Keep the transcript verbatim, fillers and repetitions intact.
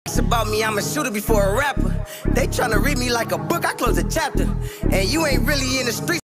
about me, I'm a shooter before a rapper. They tryna read me like a book, I close a chapter. And you ain't really in the streets.